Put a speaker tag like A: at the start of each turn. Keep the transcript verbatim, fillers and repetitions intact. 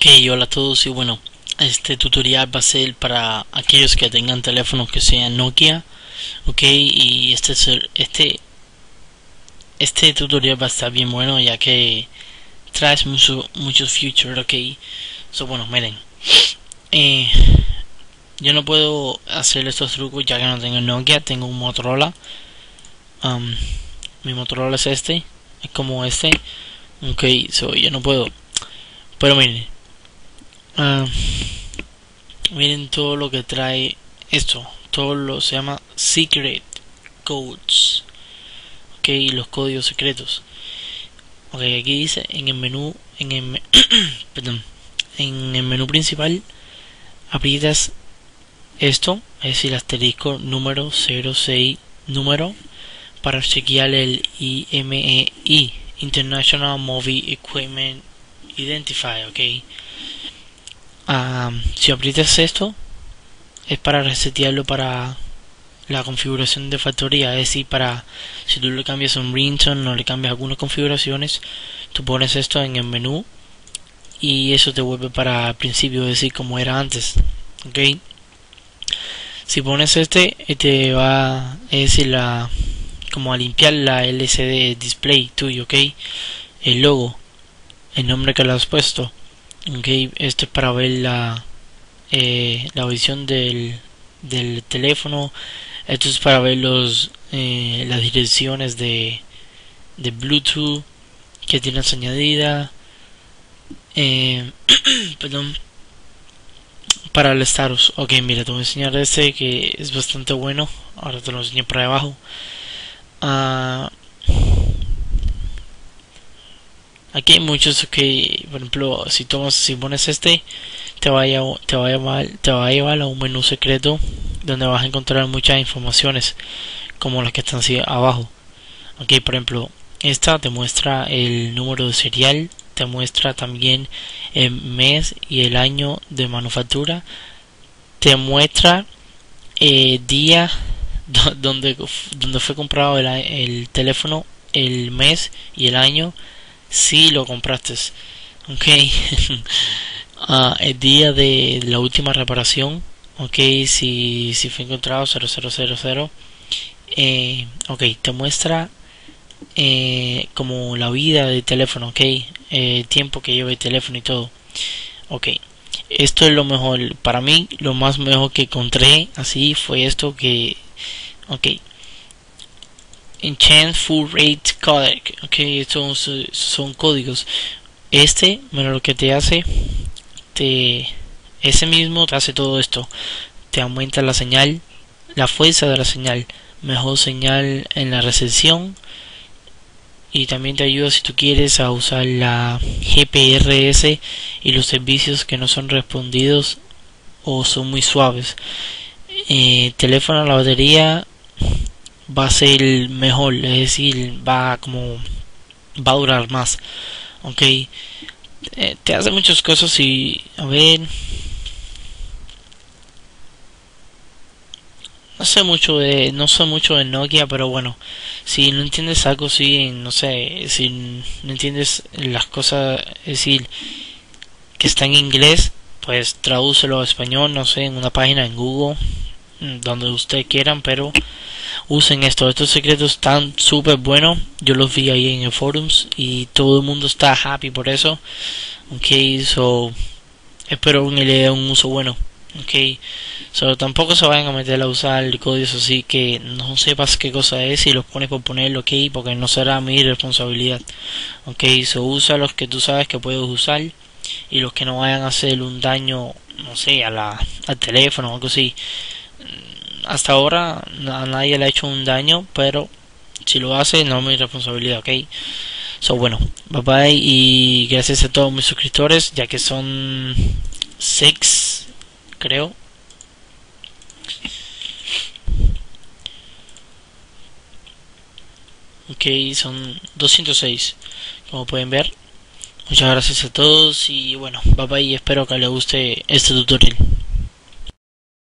A: Ok, hola a todos y bueno, este tutorial va a ser para aquellos que tengan teléfonos que sean Nokia, ok, y este es el- este este tutorial va a estar bien bueno ya que trae mucho, muchos features, ok. So bueno, miren, eh, yo no puedo hacer estos trucos ya que no tengo Nokia, tengo un Motorola. um, Mi Motorola es este, es como este, ok, so yo no puedo, pero miren, ah, miren todo lo que trae esto, todo lo se llama secret codes, ok, los códigos secretos. Ok, aquí dice en el menú, en el me- perdón, en el menú principal aprietas esto, es decir, asterisco número cero seis número para chequear el I M E I, International Movie Equipment Identifier, ok. Um, si aprietas esto es para resetearlo para la configuración de factoría, es decir, para si tú le cambias un ringtone o le cambias algunas configuraciones, tú pones esto en el menú y eso te vuelve para el principio, es decir, como era antes, ok. Si pones este, te va, es decir, la, como a limpiar la L C D display tuyo, ok, el logo, el nombre que le has puesto, ok. Esto es para ver la eh, la visión del, del teléfono. Esto es para ver los eh, las direcciones de, de Bluetooth que tienes añadida, eh, perdón, para el status. Ok, mira, te voy a enseñar este que es bastante bueno. Ahora te lo enseño por ahí abajo. uh, Aquí hay muchos que, por ejemplo, si tomas, si pones este, te va a llevar, te va a llevar, te va a llevar a un menú secreto donde vas a encontrar muchas informaciones como las que están así abajo. Ok, por ejemplo, esta te muestra el número de serial, te muestra también el mes y el año de manufactura, te muestra el día donde, donde fue comprado el, el teléfono, el mes y el año si lo compraste, ok. uh, el día de la última reparación, ok, si, si fue encontrado cero cero cero cero, eh, ok, te muestra eh, como la vida del teléfono, ok, eh, tiempo que lleva el teléfono y todo, ok. Esto es lo mejor, para mí lo más mejor que encontré así fue esto que, ok, Enchant Full Rate Codec, ok, estos son, son códigos. Este, bueno, lo que te hace, te, ese mismo te hace todo esto, te aumenta la señal, la fuerza de la señal, mejor señal en la recepción y también te ayuda si tú quieres a usar la G P R S y los servicios que no son respondidos o son muy suaves. Eh, teléfono, la batería va a ser mejor, es decir, va como va a durar más, ok. Eh, te hace muchas cosas y a ver, no sé mucho de no sé mucho de Nokia, pero bueno, si no entiendes algo, si no sé, si no entiendes las cosas, es decir, que está en inglés, pues tradúcelo a español, no sé, en una página en Google, donde ustedes quieran, pero usen esto. Estos secretos están súper buenos, yo los vi ahí en el forums y todo el mundo está happy por eso, ok. So espero que le dé un uso bueno, ok. So tampoco se vayan a meter a usar códigos así que no sepas qué cosa es y los pones por ponerlo, ok, porque no será mi responsabilidad, ok. So usa los que tú sabes que puedes usar y los que no vayan a hacer un daño, no sé, a la, al teléfono o algo así. Hasta ahora a nadie le ha hecho un daño, pero si lo hace no es mi responsabilidad, ok. So bueno, bye bye y gracias a todos mis suscriptores, ya que son seis, creo. Ok, son doscientos seis, como pueden ver. Muchas gracias a todos y bueno, bye bye y espero que les guste este tutorial.